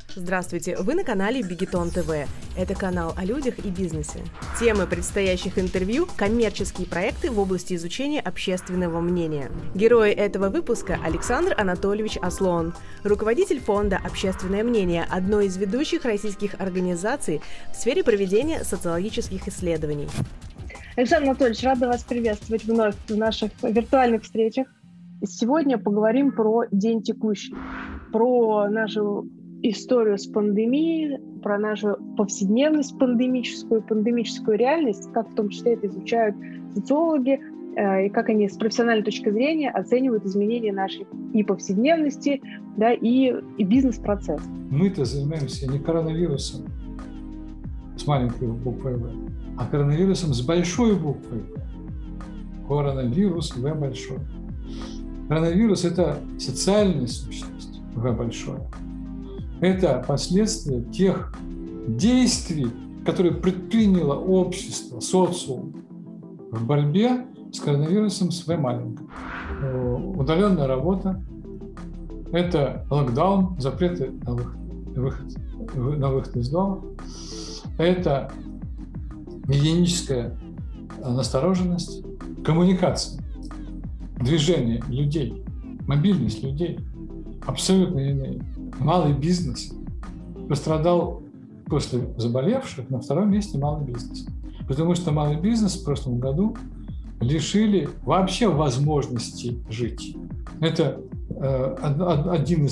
Здравствуйте, вы на канале Бигетон ТВ. Это канал о людях и бизнесе. Темы предстоящих интервью – коммерческие проекты в области изучения общественного мнения. Герой этого выпуска – Александр Анатольевич Аслон, руководитель фонда «Общественное мнение», одной из ведущих российских организаций в сфере проведения социологических исследований. Александр Анатольевич, рада вас приветствовать вновь в наших виртуальных встречах. Сегодня поговорим про день текущий, про нашу историю с пандемией, про нашу повседневность пандемическую реальность, как в том числе это изучают социологи, и как они с профессиональной точки зрения оценивают изменения нашей и повседневности, да, и бизнес-процесс. Мы-то занимаемся не коронавирусом с маленькой буквой «В», а коронавирусом с большой буквой «В». Коронавирус «В» большой. Коронавирус – это социальная сущность «В» большое. Это последствия тех действий, которые предприняло общество, социум в борьбе с коронавирусом с «В» маленькой. Удаленная работа, это локдаун, запреты на выход из дома, это гигиеническая настороженность, коммуникация, движение людей, мобильность людей абсолютно иные. Малый бизнес пострадал после заболевших, на втором месте малый бизнес. Потому что малый бизнес в прошлом году лишили вообще возможности жить. Это одно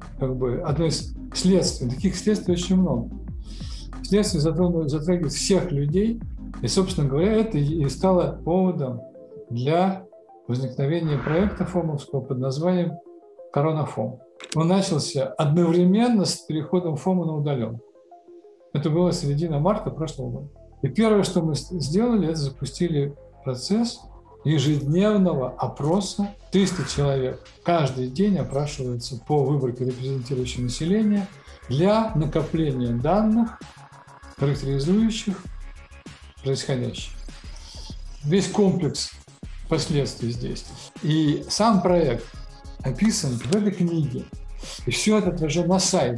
из следствий. Таких следствий очень много. Следствие затрагивает всех людей. И, собственно говоря, это и стало поводом для возникновения проекта ФОМовского под названием «Коронафом». Он начался одновременно с переходом ФОМа на удаленку. Это было середина марта прошлого года. И первое, что мы сделали, это запустили процесс ежедневного опроса. 300 человек каждый день опрашиваются по выборке репрезентирующего населения для накопления данных, характеризующих происходящее. Весь комплекс последствий здесь. И сам проект описан в этой книге. И все это отражено на сайте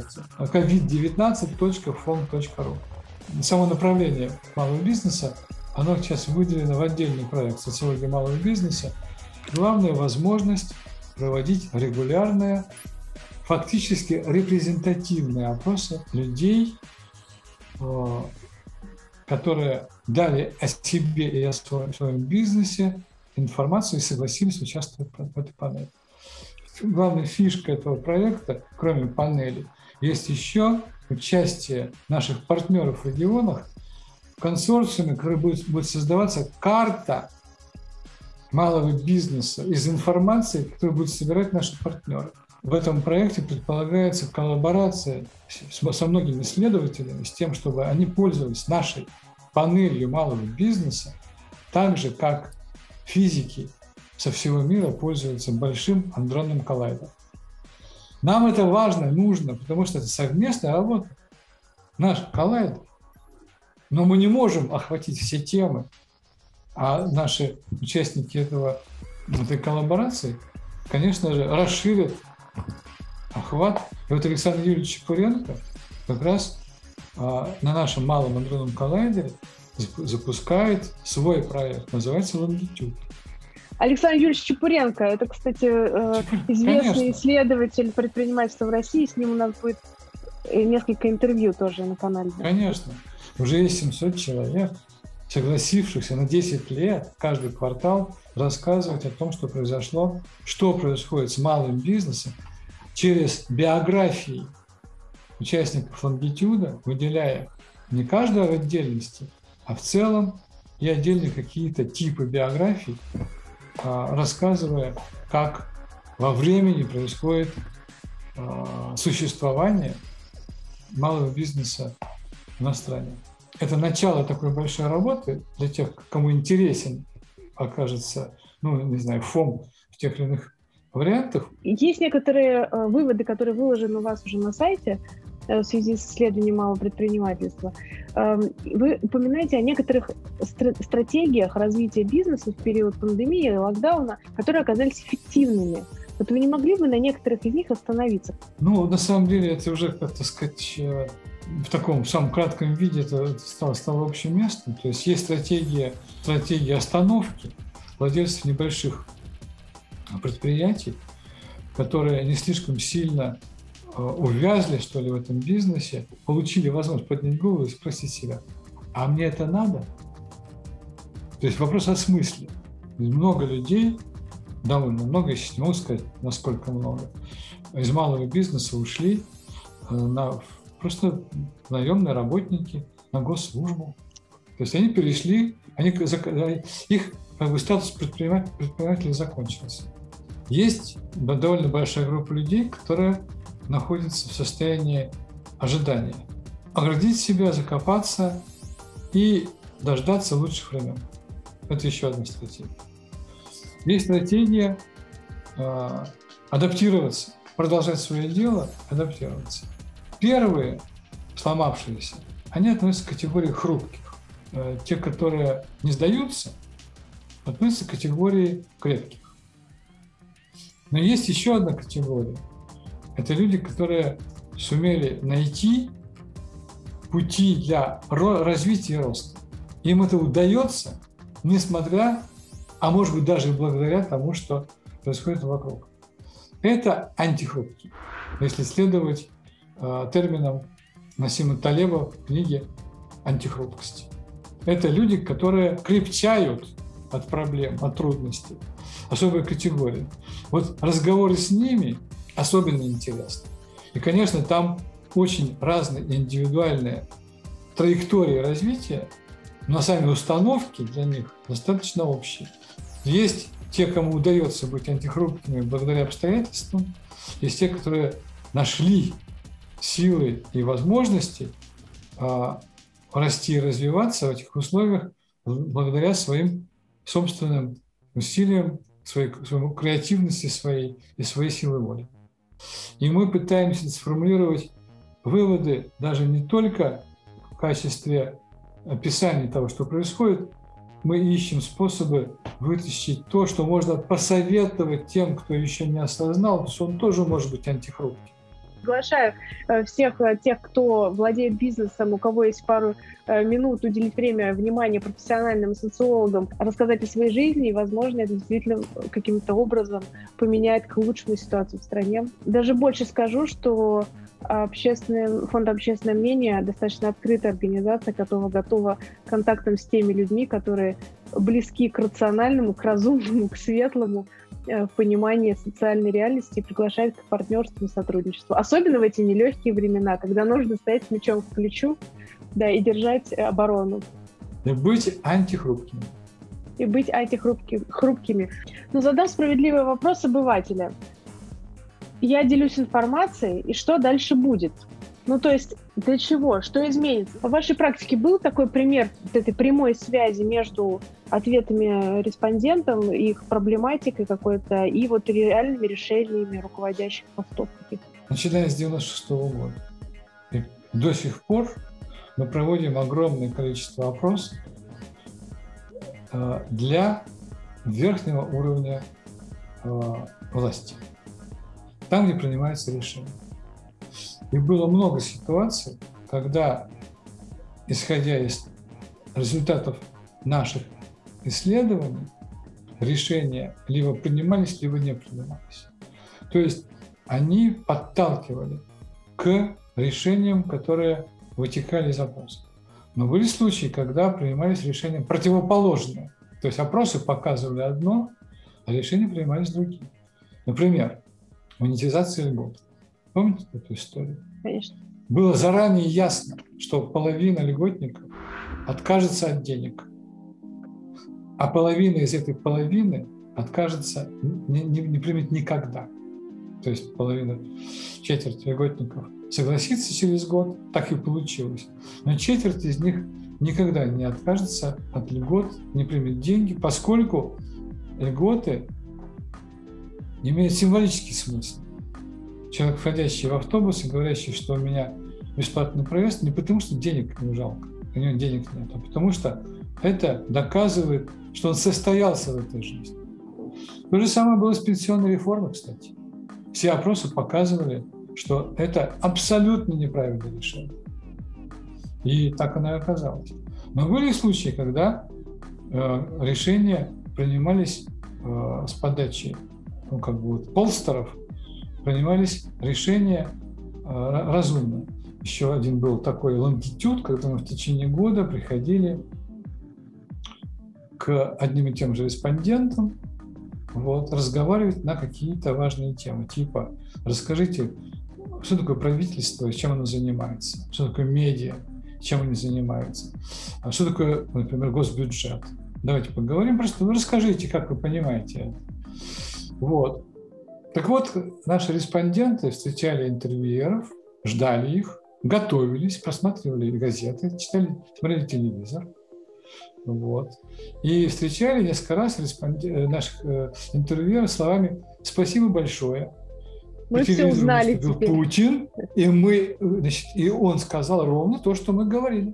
covid19.fom.ru. Само направление малого бизнеса, оно сейчас выделено в отдельный проект «Социология малого бизнеса». Главная возможность проводить регулярные, фактически репрезентативные опросы людей, которые дали о себе и о своем бизнесе информацию и согласились участвовать в этой панели. Главная фишка этого проекта, кроме панели, есть еще участие наших партнеров в регионах в консорциуме, который будет создаваться карта малого бизнеса из информации, которую будут собирать наши партнеры. В этом проекте предполагается коллаборация со многими исследователями с тем, чтобы они пользовались нашей панелью малого бизнеса, так же, как физики со всего мира пользуются большим адронным коллайдером. Нам это важно, нужно, потому что это совместная работа. Наш коллайдер. Но мы не можем охватить все темы, а наши участники этой коллаборации, конечно же, расширят охват. И вот Александр Юрьевич Чепуренко как раз на нашем малом адронном коллайдере запускает свой проект, называется «Лонгитюд». Александр Юрьевич Чепуренко, это, кстати, известный Конечно. Исследователь предпринимательства в России, с ним у нас будет несколько интервью тоже на канале. Конечно. Уже есть 700 человек, согласившихся на 10 лет каждый квартал рассказывать о том, что произошло, что происходит с малым бизнесом через биографии участников лонгитюда, выделяя не каждого в отдельности, а в целом и отдельные какие-то типы биографий, рассказывая, как во времени происходит существование малого бизнеса в нашей стране. Это начало такой большой работы для тех, кому интересен окажется, ФОМ в тех или иных вариантах. Есть некоторые выводы, которые выложены у вас уже на сайте в связи с исследованием малого предпринимательства. Вы упоминаете о некоторых стратегиях развития бизнеса в период пандемии и локдауна, которые оказались эффективными. Вот вы не могли бы на некоторых из них остановиться? Ну, на самом деле, это уже, как так сказать, в таком самом кратком виде это стало общим местом. То есть есть стратегия остановки владельцев небольших предприятий, которые не слишком сильно увязли, что ли, в этом бизнесе, получили возможность поднять голову и спросить себя, а мне это надо? То есть вопрос о смысле. Много людей, довольно много, если не могу сказать, насколько много, из малого бизнеса ушли просто наемные работники на госслужбу. То есть они перешли, их статус предпринимателя закончился. Есть довольно большая группа людей, которые находятся в состоянии ожидания. Оградить себя, закопаться и дождаться лучших времен. Это еще одна стратегия. Есть стратегия адаптироваться, продолжать свое дело, адаптироваться. Первые, сломавшиеся, они относятся к категории хрупких. Те, которые не сдаются, относятся к категории крепких. Но есть еще одна категория. Это люди, которые сумели найти пути для развития и роста. Им это удается, несмотря, а может быть даже благодаря тому, что происходит вокруг. Это антихрупкие, если следовать терминам Насима Талеба в книге «Антихрупкости». Это люди, которые крепчают от проблем, от трудностей. Особая категория. Вот разговоры с ними особенно интересны. И, конечно, там очень разные индивидуальные траектории развития, но сами установки для них достаточно общие. Есть те, кому удается быть антихрупкими благодаря обстоятельствам, есть те, которые нашли силы и возможности расти и развиваться в этих условиях благодаря своим собственным усилиям, своей креативности своей и своей силы воли. И мы пытаемся сформулировать выводы даже не только в качестве описания того, что происходит, мы ищем способы вытащить то, что можно посоветовать тем, кто еще не осознал, что он тоже может быть антихрупким. Приглашаю всех тех, кто владеет бизнесом, у кого есть пару минут, уделить внимание профессиональным социологам, рассказать о своей жизни, и, возможно, это действительно каким-то образом поменяет к лучшему ситуацию в стране. Даже больше скажу, что фонд «Общественное мнение» достаточно открытая организация, которая готова к контактам с теми людьми, которые близки к рациональному, к разумному, к светлому, в понимании социальной реальности и приглашает к партнерству и сотрудничеству. Особенно в эти нелегкие времена, когда нужно стоять с мечом к плечу, да, и держать оборону. И быть антихрупкими. И быть антихрупкими. Но задам справедливый вопрос обывателя. Я делюсь информацией, и что дальше будет? Ну, то есть, для чего? Что изменится? В вашей практике был такой пример вот этой прямой связи между ответами респондентам, их проблематикой какой-то, и вот реальными решениями руководящих постов? Начиная с 1996 года. И до сих пор мы проводим огромное количество опросов для верхнего уровня власти, там, где принимаются решения. И было много ситуаций, когда, исходя из результатов наших исследований, решения либо принимались, либо не принимались. То есть они подталкивали к решениям, которые вытекали из опросов. Но были случаи, когда принимались решения противоположные. То есть опросы показывали одно, а решения принимались другие. Например, монетизация льгот. Помните эту историю? Конечно. Было заранее ясно, что половина льготников откажется от денег, а половина из этой половины откажется, не примет никогда. То есть четверть льготников согласится через год, так и получилось. Но четверть из них никогда не откажется от льгот, не примет деньги, поскольку льготы имеют символический смысл. Человек, входящий в автобус и говорящий, что у меня бесплатный проезд, не потому что денег ему жалко, у него денег нет, а потому что это доказывает, что он состоялся в этой жизни. То же самое было с пенсионной реформой, кстати. Все опросы показывали, что это абсолютно неправильное решение. И так оно и оказалось. Но были случаи, когда решения принимались с подачи полстеров, принимались решения разумные. Еще один был такой лонгитюд, когда мы в течение года приходили к одним и тем же респондентам, разговаривать на какие-то важные темы, типа расскажите, что такое правительство, чем оно занимается, что такое медиа, чем они занимаются, что такое, например, госбюджет. Давайте поговорим, просто вы расскажите, как вы понимаете это. Так вот, наши респонденты встречали интервьюеров, ждали их, готовились, просматривали газеты, смотрели телевизор. И встречали несколько раз наших интервьюеров словами «Спасибо большое». Мы все узнали теперь. Путин, и он сказал ровно то, что мы говорили.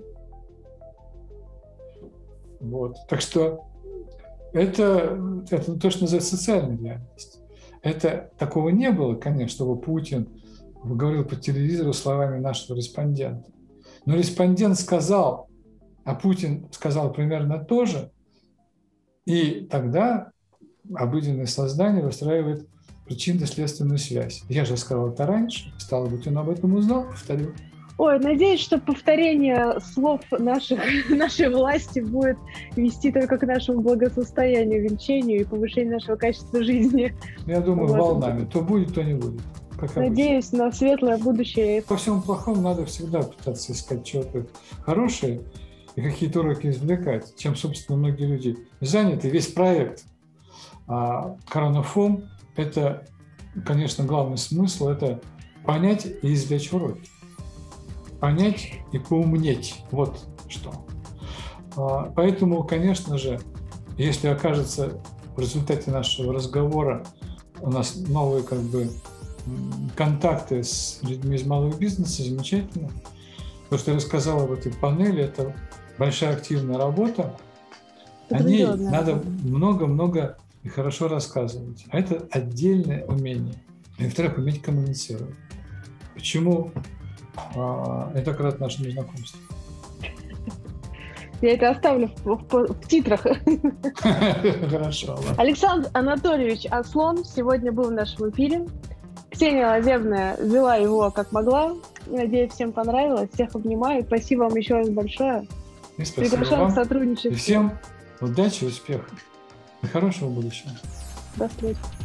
Так что это то, что называется социальная реальность. Такого не было, конечно, чтобы Путин говорил по телевизору словами нашего респондента. Но респондент сказал, а Путин сказал примерно то же, и тогда обыденное сознание выстраивает причинно-следственную связь. Я же сказал это раньше, стало быть, он об этом узнал, повторю. Ой, надеюсь, что повторение слов нашей власти будет вести только к нашему благосостоянию, венчанию и повышению нашего качества жизни. Я думаю, волнами. То будет, то не будет. Надеюсь на светлое будущее. По всему плохому надо всегда пытаться искать чего-то хорошее и какие-то уроки извлекать, чем, собственно, многие люди заняты. Весь проект Коронафом – это, конечно, главный смысл – это понять и извлечь уроки. Понять и поумнеть. Вот что. Поэтому, конечно же, если окажется в результате нашего разговора у нас новые контакты с людьми из малого бизнеса, замечательно. То, что я рассказал об этой панели, это большая активная работа. О ней надо много-много и хорошо рассказывать. А это отдельное умение. И, во-вторых, уметь коммуницировать. Почему? Это как раз наше знакомство. Я это оставлю в титрах. Хорошо. Александр Анатольевич Аслон сегодня был в нашем эфире. Ксения Лазебная вела его как могла. Надеюсь, всем понравилось. Всех обнимаю. Спасибо вам еще раз большое. Приглашаем к сотрудничеству. И всем удачи, успехов и хорошего будущего. До встречи.